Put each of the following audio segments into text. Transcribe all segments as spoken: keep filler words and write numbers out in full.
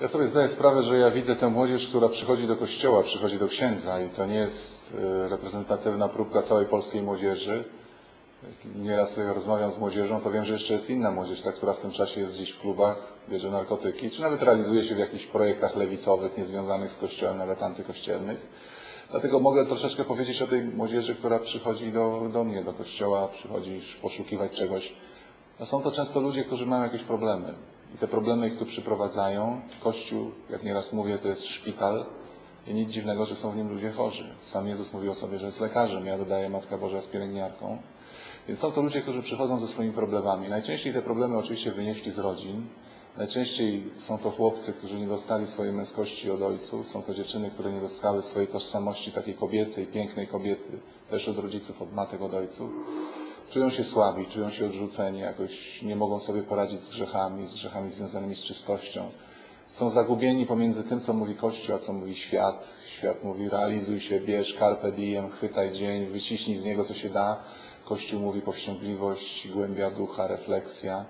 Ja sobie zdaję sprawę, że ja widzę tę młodzież, która przychodzi do kościoła, przychodzi do księdza i to nie jest reprezentatywna próbka całej polskiej młodzieży. Nieraz sobie rozmawiam z młodzieżą, to wiem, że jeszcze jest inna młodzież, ta, która w tym czasie jest gdzieś w klubach, bierze narkotyki, czy nawet realizuje się w jakichś projektach lewicowych, niezwiązanych z kościołem, nawet antykościelnych. Dlatego mogę troszeczkę powiedzieć o tej młodzieży, która przychodzi do, do mnie, do kościoła, przychodzi poszukiwać czegoś. No są to często ludzie, którzy mają jakieś problemy. I te problemy ich tu przyprowadzają. Kościół, jak nieraz mówię, to jest szpital i nic dziwnego, że są w nim ludzie chorzy. Sam Jezus mówił o sobie, że jest lekarzem. Ja dodaję, Matka Boża jest pielęgniarką. Więc są to ludzie, którzy przychodzą ze swoimi problemami. Najczęściej te problemy oczywiście wynieśli z rodzin. Najczęściej są to chłopcy, którzy nie dostali swojej męskości od ojców. Są to dziewczyny, które nie dostały swojej tożsamości takiej kobiecej, pięknej kobiety, też od rodziców, od matek, od ojców. Czują się słabi, czują się odrzuceni, jakoś nie mogą sobie poradzić z grzechami, z grzechami związanymi z czystością. Są zagubieni pomiędzy tym, co mówi Kościół, a co mówi świat. Świat mówi: realizuj się, bierz, carpe diem, chwytaj dzień, wyciśnij z niego, co się da. Kościół mówi: powściągliwość, głębia ducha, refleksja.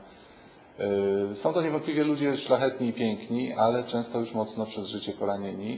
Są to niewątpliwie ludzie szlachetni i piękni, ale często już mocno przez życie poranieni.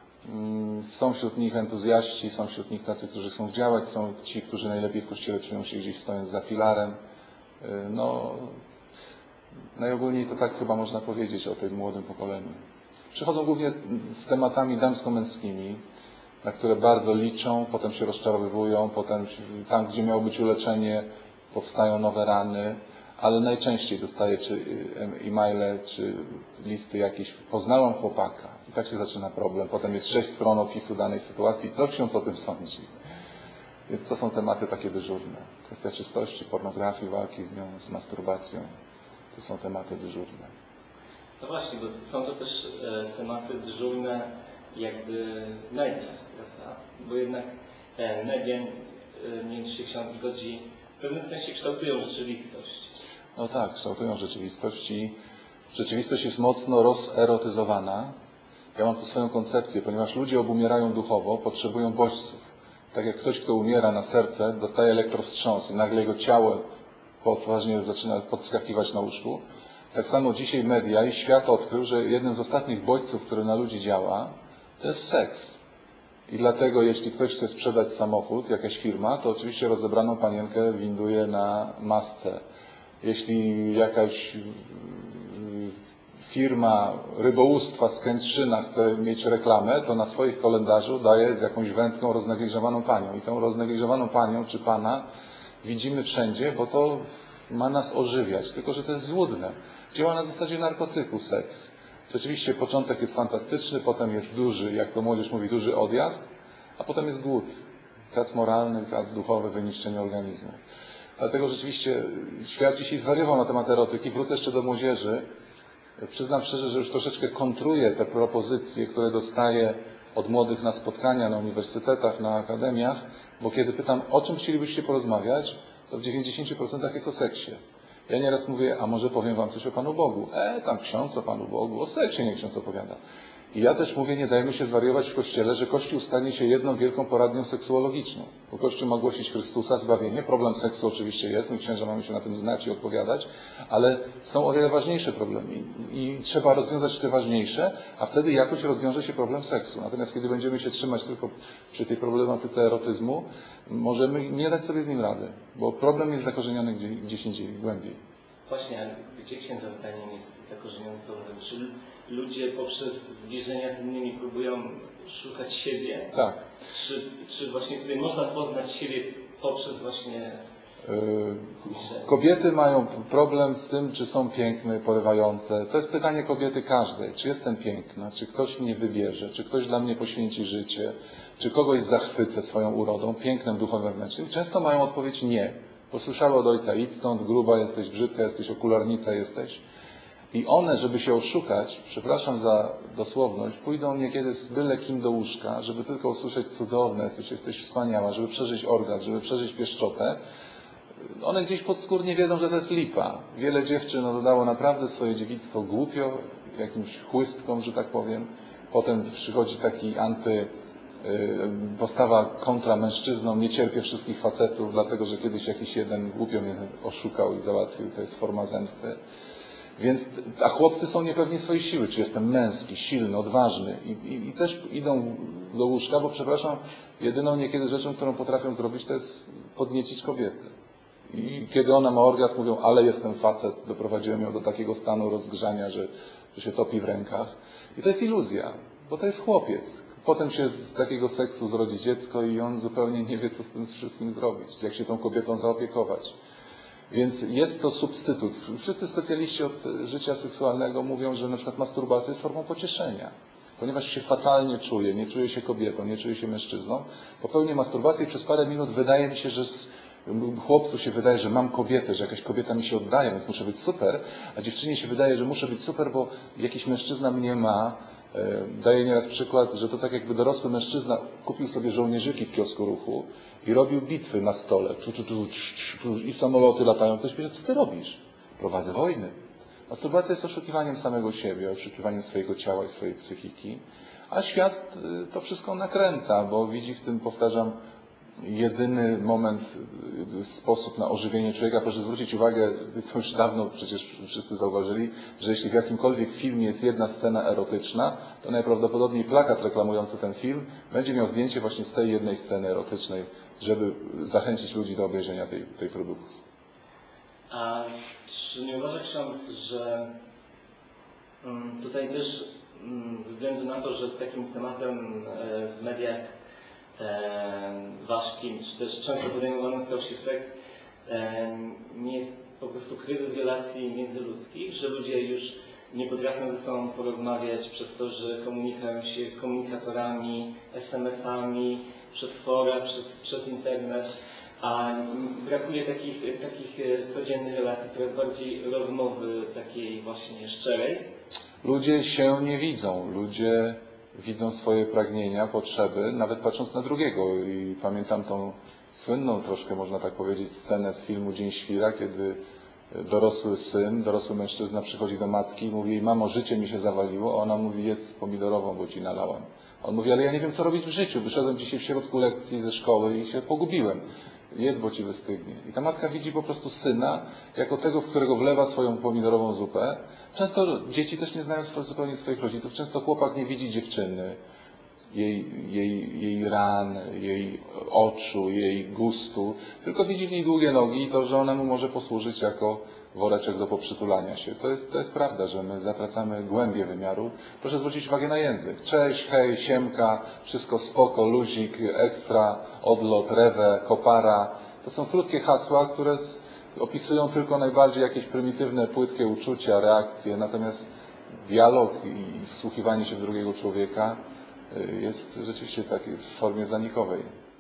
Są wśród nich entuzjaści, są wśród nich tacy, którzy chcą działać, są ci, którzy najlepiej w Kościele czują się gdzieś stojąc za filarem. No, najogólniej to tak chyba można powiedzieć o tym młodym pokoleniu. Przychodzą głównie z tematami damsko-męskimi, na które bardzo liczą, potem się rozczarowywują, potem tam, gdzie miało być uleczenie, powstają nowe rany, ale najczęściej dostaję czy e-maile, czy listy jakieś: poznałam chłopaka. I tak się zaczyna problem. Potem jest sześć stron opisu danej sytuacji. Co ksiądz o tym sądzi? Więc to są tematy takie dyżurne. Kwestia czystości, pornografii, walki z nią, z masturbacją. To są tematy dyżurne. No właśnie, bo są to też e, tematy dyżurne jakby w mediach, prawda? Bo jednak te media, e, nie wiem, czy się ksiądz zgodzi, w pewnym sensie kształtują rzeczywistość. No tak, kształtują rzeczywistość i rzeczywistość jest mocno rozerotyzowana. Ja mam tu swoją koncepcję, ponieważ ludzie obumierają duchowo, potrzebują bodźców. Tak jak ktoś, kto umiera na serce, dostaje elektrowstrząs i nagle jego ciało poważnie zaczyna podskakiwać na łóżku. Tak samo dzisiaj media i świat odkrył, że jednym z ostatnich bodźców, który na ludzi działa, to jest seks. I dlatego, jeśli ktoś chce sprzedać samochód, jakaś firma, to oczywiście rozebraną panienkę winduje na masce. Jeśli jakaś firma rybołówstwa z Kętrzyna chce mieć reklamę, to na swoich kalendarzu daje z jakąś wędką roznegliżowaną panią. I tą roznegliżowaną panią czy pana widzimy wszędzie, bo to ma nas ożywiać. Tylko że to jest złudne. Działa na zasadzie narkotyku seks. Rzeczywiście początek jest fantastyczny, potem jest duży, jak to młodzież mówi, duży odjazd, a potem jest głód. Gaz moralny, gaz duchowy, wyniszczenie organizmu. Dlatego rzeczywiście świat dzisiaj zwariował na temat erotyki. Wrócę jeszcze do młodzieży. Przyznam szczerze, że już troszeczkę kontruję te propozycje, które dostaję od młodych na spotkania, na uniwersytetach, na akademiach, bo kiedy pytam, o czym chcielibyście porozmawiać, to w dziewięćdziesięciu procentach jest o seksie. Ja nieraz mówię: a może powiem wam coś o Panu Bogu? E, tam ksiądz o Panu Bogu, o seksie nie ksiądz opowiada. I ja też mówię, nie dajmy się zwariować w Kościele, że Kościół stanie się jedną wielką poradnią seksuologiczną. Bo Kościół ma głosić Chrystusa, zbawienie. Problem seksu oczywiście jest, my księża mamy się na tym znać i odpowiadać, ale są o wiele ważniejsze problemy i trzeba rozwiązać te ważniejsze, a wtedy jakoś rozwiąże się problem seksu. Natomiast kiedy będziemy się trzymać tylko przy tej problematyce erotyzmu, możemy nie dać sobie z nim rady, bo problem jest zakorzeniony gdzie, gdzieś indziej, głębiej. Właśnie, ale gdzie księdza zdaniem jest zakorzeniony problem? Czy ludzie poprzez zbliżenia z innymi próbują szukać siebie? Tak. Czy, czy właśnie tutaj można poznać siebie poprzez właśnie... Yy, kobiety mają problem z tym, czy są piękne, porywające. To jest pytanie kobiety każdej. Czy jestem piękna? Czy ktoś mnie wybierze? Czy ktoś dla mnie poświęci życie? Czy kogoś zachwycę swoją urodą, pięknem duchowym wewnętrznym? Często mają odpowiedź nie. Posłyszały od ojca: idź stąd, gruba jesteś, brzydka jesteś, okularnica jesteś. I one, żeby się oszukać, przepraszam za dosłowność, pójdą niekiedy z byle kim do łóżka, żeby tylko usłyszeć: cudowne, jesteś, jesteś wspaniała, żeby przeżyć orgazm, żeby przeżyć pieszczotę. One gdzieś podskórnie wiedzą, że to jest lipa. Wiele dziewczyn oddało naprawdę swoje dziewictwo głupio, jakimś chłystkom, że tak powiem. Potem przychodzi taki anty... postawa kontra mężczyznom: nie cierpię wszystkich facetów, dlatego że kiedyś jakiś jeden głupio mnie oszukał i załatwił. To jest forma zemsty. Więc, a chłopcy są niepewni swojej siły, czy jestem męski, silny, odważny i, i, i też idą do łóżka, bo przepraszam, jedyną niekiedy rzeczą, którą potrafią zrobić, to jest podniecić kobietę. I kiedy ona ma orgazm, mówią, ale jestem facet, doprowadziłem ją do takiego stanu rozgrzania, że, że się topi w rękach. I to jest iluzja, bo to jest chłopiec. Potem się z takiego seksu zrodzi dziecko i on zupełnie nie wie, co z tym wszystkim zrobić, jak się tą kobietą zaopiekować. Więc jest to substytut. Wszyscy specjaliści od życia seksualnego mówią, że na przykład masturbacja jest formą pocieszenia. Ponieważ się fatalnie czuje, nie czuje się kobietą, nie czuje się mężczyzną, popełnię masturbację i przez parę minut wydaje mi się, że z chłopcu się wydaje, że mam kobietę, że jakaś kobieta mi się oddaje, więc muszę być super, a dziewczynie się wydaje, że muszę być super, bo jakiś mężczyzna mnie ma. Daję nieraz przykład, że to tak jakby dorosły mężczyzna kupił sobie żołnierzyki w kiosku Ruchu i robił bitwy na stole. Tu, tu, tu, tu, I samoloty latają. Ktoś pisze, co ty robisz? Prowadzę wojny. Masturbacja jest oszukiwaniem samego siebie, oszukiwaniem swojego ciała i swojej psychiki, a świat to wszystko nakręca, bo widzi w tym, powtarzam, jedyny moment, sposób na ożywienie człowieka. Proszę zwrócić uwagę, to już dawno przecież wszyscy zauważyli, że jeśli w jakimkolwiek filmie jest jedna scena erotyczna, to najprawdopodobniej plakat reklamujący ten film będzie miał zdjęcie właśnie z tej jednej sceny erotycznej, żeby zachęcić ludzi do obejrzenia tej, tej produkcji. A czy nie uważa ksiądz, że tutaj też ze względu na to, że takim tematem w mediach ważkim, czy też często podejmowanym stał się seks, nie jest po prostu kryzys relacji międzyludzkich, że ludzie już nie potrafią ze sobą porozmawiać przez to, że komunikują się komunikatorami, es em esami, przez fora, przez, przez internet, a brakuje takich, takich codziennych relacji, coraz bardziej rozmowy takiej właśnie szczerej. Ludzie się nie widzą, ludzie widzą swoje pragnienia, potrzeby, nawet patrząc na drugiego. I pamiętam tą słynną troszkę, można tak powiedzieć, scenę z filmu Dzień Świra, kiedy dorosły syn, dorosły mężczyzna przychodzi do matki i mówi: mamo, życie mi się zawaliło, a ona mówi: jedz pomidorową, bo ci nalałam. On mówi: ale ja nie wiem, co robić w życiu, wyszedłem dzisiaj w środku lekcji ze szkoły i się pogubiłem. Jedz, bo ci wystygnie. I ta matka widzi po prostu syna jako tego, w którego wlewa swoją pomidorową zupę. Często dzieci też nie znają zupełnie swoich rodziców. Często chłopak nie widzi dziewczyny, jej, jej, jej ran, jej oczu, jej gustu, tylko widzi w niej długie nogi i to, że ona mu może posłużyć jako woreczek do poprzytulania się. To jest, to jest prawda, że my zatracamy głębię wymiaru. Proszę zwrócić uwagę na język. Cześć, hej, siemka, wszystko spoko, luzik, ekstra, odlot, rewę, kopara. To są krótkie hasła, które opisują tylko najbardziej jakieś prymitywne, płytkie uczucia, reakcje. Natomiast dialog i wsłuchiwanie się w drugiego człowieka jest rzeczywiście taki w formie zanikowej.